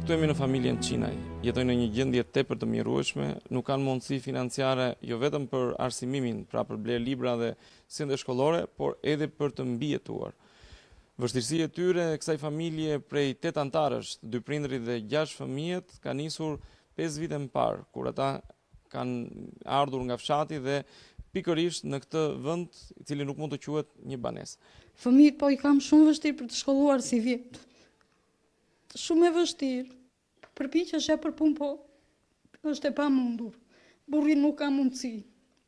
Këtu jemi në familjen Qinaj, jetojnë në një gjendje tepër të mjerueshme, nuk kanë mundësi financiare jo vetëm për arsimimin, pra për blerë libra dhe sende shkollore, por edhe për të mbijetuar. Vështirësia e tyre e kësaj familje prej 8 antarësh, 2 prindërit dhe 6 fëmijët, ka nisur 5 vite më parë, kur ata kanë ardhur nga fshati dhe pikërisht në këtë vend, i cili nuk mund të quhet një banesë. Fëmijët po i kam shumë vështirë për të shkolluar si vjet. Shumë e vështirë. Përpiqesha për punë, po është e pamundur. Burri nuk ka mundësi.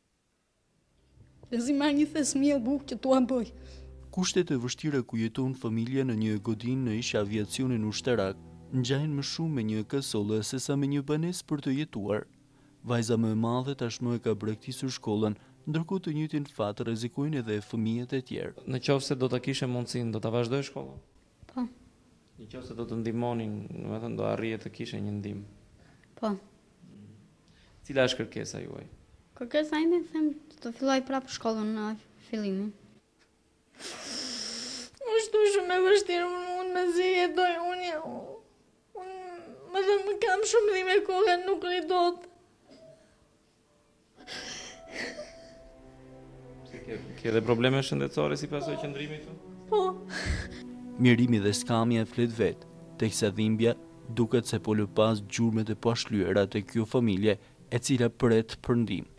Lezi marr një thes miell bukë që tua bëj. Kushtet e vështira ku jeton familja në një godinë në ish aviacionin ushtarak ngjajnë më shumë me një kasolle sesa me një banesë për të jetuar. Vajza më e madhe tashmë e ka braktisur shkollën, ndërkohë të njëjtin fat rrezikojnë edhe fëmijët e tjerë. Nëse do ta kishe mundësinë, do ta vazhdoj shkollën? Po. Nëse do të ndihmonin, domethënë do arrije të kishe një ndihmë. Po. Cila është kërkesa juaj? Kërkesa ime them të filloj prapë shkollën në fillimin. Është shumë e vështirë, unë me zi jetoj, unë më dhe më kam shumë dhime kohën, nuk rritot. Ke edhe probleme shëndetësore si pasojë qëndrimit këtu? Po. Mirimi dhe skamja flet vet, teksa dhimbja duket se po lë pas gjurmët e pashlyera te kjo familje e cila pret për ndihmë.